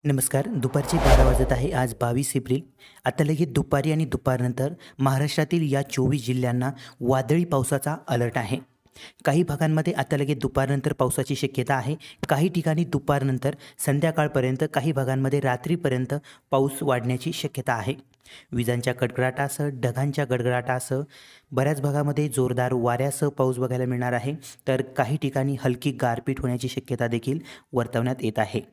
नमस्कार. दुपारचे 12 वाजत आहे. आज 22 एप्रिल. आता लगेच दुपारी आणि दुपारनंतर महाराष्ट्रातील या 24 जिल्ह्यांना वादळी पावसाचा अलर्ट आहे. काही भागांमध्ये आता लगेच दुपारनंतर पावसाची शक्यता आहे. काही ठिकाणी दुपारनंतर संध्याकाळपर्यंत, काही भागांमध्ये रात्रीपर्यंत पाऊस वाढण्याची शक्यता आहे. विजांच्या कडकडाटासह, ढगांच्या गडगडाटासह बऱ्याच भागामध्ये जोरदार वाऱ्यासह पाऊस बघायला मिळणार आहे. तर काही ठिकाणी हलकी गारपीट होण्याची शक्यता देखील वर्तवण्यात येत आहे.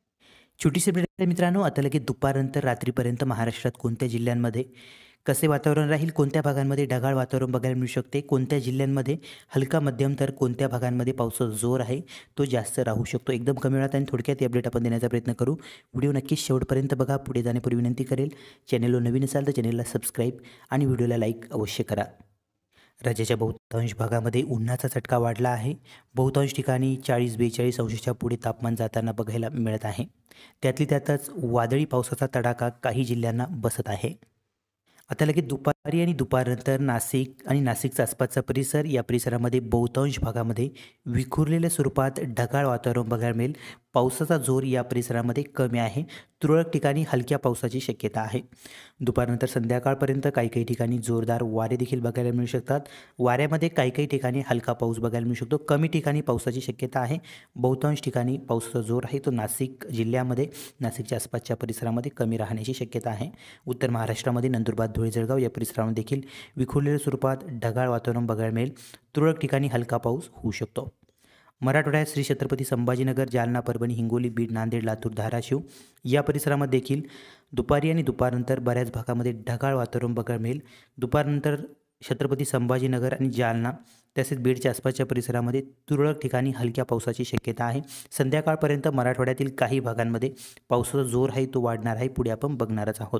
छोटीशी अपडेट आहे मित्रांनो. आता लगेच दुपारनंतर रात्रीपर्यंत महाराष्ट्रात कोणत्या जिल्ह्यांमध्ये कसे वातावरण राहील, कोणत्या भागांमध्ये ढगाळ वातावरण बघायला मिळू शकते, कोणत्या जिल्ह्यांमध्ये हलका मध्यम, तर कोणत्या भागांमध्ये पावसाचा जोर आहे तो जास्त राहू शकतो. एकदम कमी वेळात आणि थोडक्यात ही अपडेट आपण देण्याचा प्रयत्न करू. व्हिडिओ नक्कीच शेवटपर्यंत बघा. पुढे जाण्यापूर्वी विनंती करेल, चॅनलवर नवीन असाल तर चॅनलला सबस्क्राईब आणि व्हिडिओला लाईक अवश्य करा. राज्याच्या बहुतांश भागामध्ये उन्हाचा चटका वाढला आहे. बहुतांश ठिकाणी 40-42 अंशाच्या पुढे तापमान जाताना बघायला मिळत आहे. त्यातली त्यातच वादळी पावसाचा तडाखा काही जिल्ह्यांना बसत आहे. आता लगेच दुपारी आणि दुपारनंतर नाशिक आणि नाशिकचा आसपासचा परिसर, या परिसरामध्ये बहुतांश भागामध्ये विखुरलेल्या स्वरूपात ढगाळ वातावरण बघायला मिळेल. पावसाचा जोर या परिसरामध्ये कमी आहे. तुरळक ठिकाणी हलक्या पावसाची शक्यता आहे. दुपारनंतर संध्याकाळपर्यंत काही काही ठिकाणी जोरदार वारे देखील बघायला मिळू शकतात. वाऱ्यामध्ये काही काही ठिकाणी हलका पाऊस बघायला मिळू शकतो. कमी ठिकाणी पावसाची शक्यता आहे. बहुतांश ठिकाणी पावसाचा जोर आहे तो नाशिक जिल्ह्यामध्ये, नाशिकच्या आसपासच्या परिसरामध्ये कमी राहण्याची शक्यता आहे. उत्तर महाराष्ट्रामध्ये नंदुरबार, धुळे, जळगाव या परिसरामध्ये देखील विखुरलेल्या स्वरूपात ढगाळ वातावरण बघायला मिळेल. तुरळक ठिकाणी हलका पाऊस होऊ शकतो. मराठवाड्यात श्री छत्रपती संभाजीनगर, जालना, परभणी, हिंगोली, बीड, नांदेड, लातूर, धाराशिव या परिसरामध्ये देखील दुपारी आणि दुपारनंतर बऱ्याच भागामध्ये ढगाळ वातावरण बघायला मिळेल. दुपारनंतर छत्रपती संभाजीनगर आणि जालना तसेच बीडच्या आसपासच्या परिसरामध्ये तुरळक ठिकाणी हलक्या पावसाची शक्यता आहे. संध्याकाळपर्यंत मराठवाड्यातील काही भागांमध्ये पावसाचा जोर आहे तो वाढणार आहे. पुढे आपण बघणारच आहोत.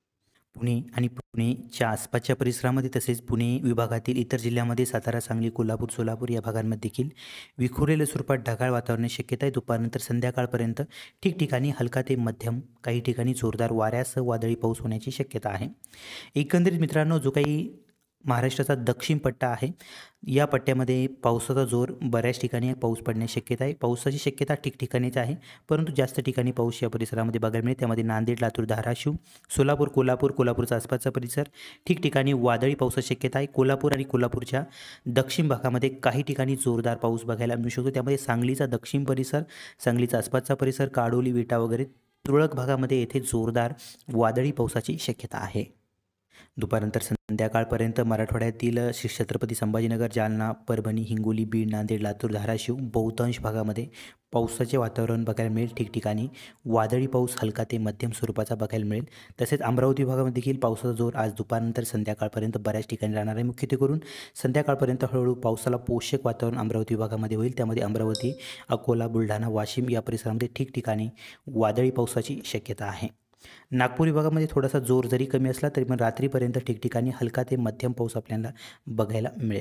पुणे आणि पुणेच्या आसपासच्या परिसरामध्ये तसेच पुणे विभागातील इतर जिल्ह्यामध्ये सातारा, सांगली, कोल्हापूर, सोलापूर या भागांमध्ये देखील विखुरलेल्या स्वरूपात ढगाळ वातावरणाची शक्यता आहे. दुपारनंतर संध्याकाळपर्यंत ठिकठिकाणी हलका ते मध्यम, काही ठिकाणी जोरदार वाऱ्यासह वादळी पाऊस होण्याची शक्यता आहे. एकंदरीत मित्रांनो, जो काही महाराष्ट्राचा दक्षिण पट्टा आहे, या पट्ट्यामध्ये पावसाचा जोर बऱ्याच ठिकाणी पाऊस पडण्याची शक्यता आहे. पावसाची शक्यता ठिकठिकाणीच आहे, परंतु जास्त ठिकाणी पाऊस या परिसरामध्ये बघायला मिळेल. त्यामध्ये नांदेड, लातूर, धाराशिव, सोलापूर, कोल्हापूरचा आसपासचा परिसर ठिकठिकाणी वादळी पावसाची शक्यता आहे. कोल्हापूर आणि कोल्हापूरच्या दक्षिण भागामध्ये काही ठिकाणी जोरदार पाऊस बघायला मिळू शकतो. त्यामध्ये सांगलीचा दक्षिण परिसर, सांगलीचा आसपासचा परिसर, काडोली, विटा वगैरे तुरळक भागामध्ये येथे जोरदार वादळी पावसाची शक्यता आहे. दुपारनंतर संध्याकाळपर्यंत मराठवाड्यातील श्री छत्रपती संभाजीनगर, जालना, परभणी, हिंगोली, बीड, नांदेड, लातूर, धाराशिव बहुतांश भागामध्ये पावसाचे वातावरण बघायला मिळेल. ठिकठिकाणी वादळी पाऊस हलका ते मध्यम स्वरूपाचा बघायला मिळेल. तसेच अमरावती विभागामध्ये देखील पावसाचा जोर आज दुपारनंतर संध्याकाळपर्यंत बऱ्याच ठिकाणी राहणार आहे. मुख्यत्वेकरून संध्याकाळपर्यंत हळूहळू पावसाला पोषक वातावरण अमरावती विभागामध्ये होईल. त्यामध्ये अमरावती, अकोला, बुलढाणा, वाशिम या परिसरामध्ये ठिकठिकाणी वादळी पावसाची शक्यता आहे. नागपूर विभागामध्ये थोडासा जोर जरी कमी असला तरी पण रात्रीपर्यंत ठिकठिकाणी हलका ते मध्यम पाऊस आपल्याला बघायला मिळेल.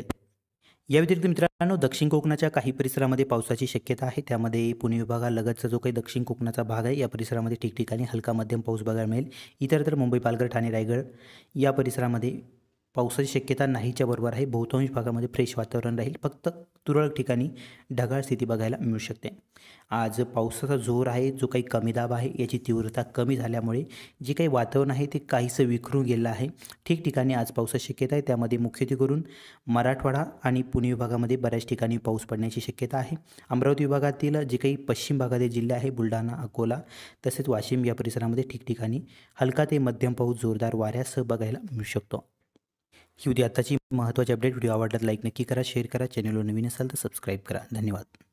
या व्यतिरिक्त मित्रांनो, दक्षिण कोकणाच्या काही परिसरामध्ये पावसाची शक्यता आहे. त्यामध्ये पुणे विभागालगतचा जो काही दक्षिण कोकणाचा भाग आहे, या परिसरामध्ये ठिकठिकाणी हलका मध्यम पाऊस बघायला मिळेल. इतर मुंबई, पालघर, ठाणे, रायगड या परिसरामध्ये पावसाची शक्यता नाहीच्या बरोबर आहे. बहुतांश भागामध्ये फ्रेश वातावरण राहील. फक्त तुरळक ठिकाणी ढगाळ स्थिती बघायला मिळू शकते. आज पावसाचा जोर आहे, जो काही कमी दाब आहे याची तीव्रता कमी झाल्यामुळे जे काही वातावरण आहे ते काहीसं विखरून गेलं आहे. ठिकठिकाणी आज पावसाची शक्यता आहे. त्यामध्ये मुख्यत्वेकरून मराठवाडा आणि पुणे विभागामध्ये बऱ्याच ठिकाणी पाऊस पडण्याची शक्यता आहे. अमरावती विभागातील जे काही पश्चिम भागातील जिल्हे आहे, बुलढाणा, अकोला तसेच वाशिम या परिसरामध्ये ठिकठिकाणी हलका ते मध्यम पाऊस जोरदार वाऱ्यासह बघायला मिळू शकतो. ही होती आताची महत्त्वाची अपडेट. व्हिडिओ आवडला तर लाईक नक्की करा, शेअर करा. चॅनलवर नवीन असाल तर सबस्क्राईब करा. धन्यवाद.